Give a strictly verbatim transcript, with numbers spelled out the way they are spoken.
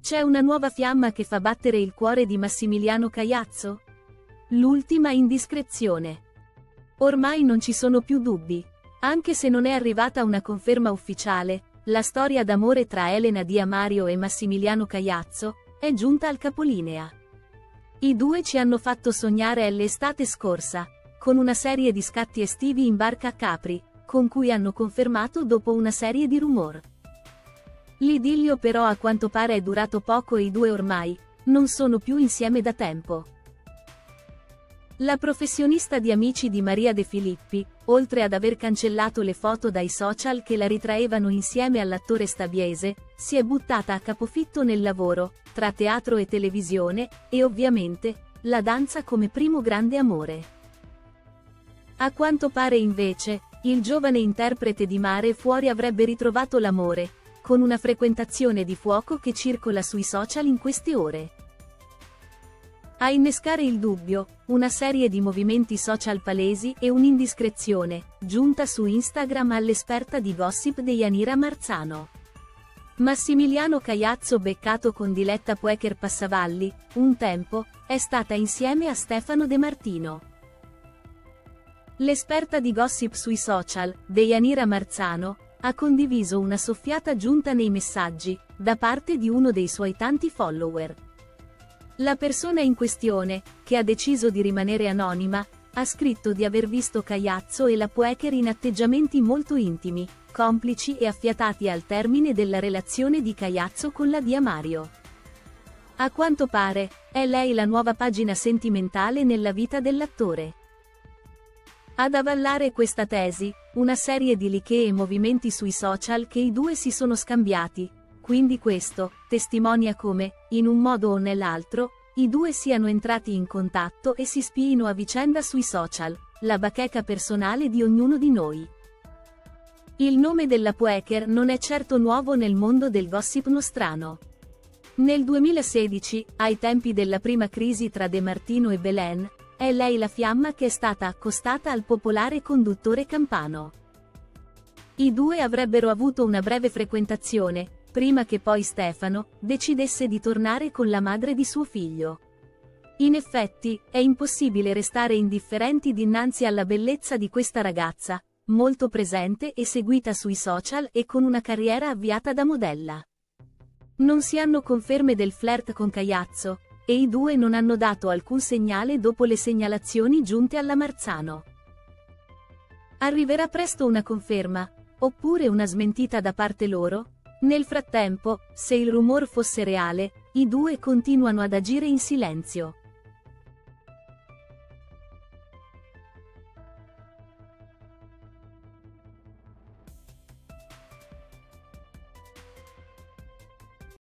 C'è una nuova fiamma che fa battere il cuore di Massimiliano Caiazzo? L'ultima indiscrezione. Ormai non ci sono più dubbi. Anche se non è arrivata una conferma ufficiale, la storia d'amore tra Elena Di Amario e Massimiliano Caiazzo è giunta al capolinea. I due ci hanno fatto sognare l'estate scorsa, con una serie di scatti estivi in barca a Capri, con cui hanno confermato dopo una serie di rumor. L'idillio però a quanto pare è durato poco e i due ormai non sono più insieme da tempo. La professionista di Amici di Maria De Filippi, oltre ad aver cancellato le foto dai social che la ritraevano insieme all'attore stabiese, si è buttata a capofitto nel lavoro, tra teatro e televisione, e ovviamente, la danza come primo grande amore. A quanto pare invece, il giovane interprete di Mare Fuori avrebbe ritrovato l'amore, con una frequentazione di fuoco che circola sui social in queste ore. A innescare il dubbio, una serie di movimenti social palesi e un'indiscrezione, giunta su Instagram all'esperta di gossip Deianira Marzano. Massimiliano Caiazzo beccato con Diletta Puecher Passavalli, un tempo, è stata insieme a Stefano De Martino. L'esperta di gossip sui social, Deianira Marzano, ha condiviso una soffiata giunta nei messaggi, da parte di uno dei suoi tanti follower. La persona in questione, che ha deciso di rimanere anonima, ha scritto di aver visto Caiazzo e la Puecher in atteggiamenti molto intimi, complici e affiatati al termine della relazione di Caiazzo con la Di Amario. A quanto pare, è lei la nuova pagina sentimentale nella vita dell'attore. Ad avallare questa tesi, una serie di leak e movimenti sui social che i due si sono scambiati, quindi questo testimonia come, in un modo o nell'altro, i due siano entrati in contatto e si spiino a vicenda sui social, la bacheca personale di ognuno di noi. Il nome della Puecher non è certo nuovo nel mondo del gossip nostrano. Nel duemilasedici, ai tempi della prima crisi tra De Martino e Belen, è lei la fiamma che è stata accostata al popolare conduttore campano. I due avrebbero avuto una breve frequentazione, prima che poi Stefano decidesse di tornare con la madre di suo figlio. In effetti, è impossibile restare indifferenti dinanzi alla bellezza di questa ragazza, molto presente e seguita sui social e con una carriera avviata da modella. Non si hanno conferme del flirt con Caiazzo, e i due non hanno dato alcun segnale dopo le segnalazioni giunte alla Marzano. Arriverà presto una conferma, oppure una smentita da parte loro? Nel frattempo, se il rumor fosse reale, i due continuano ad agire in silenzio.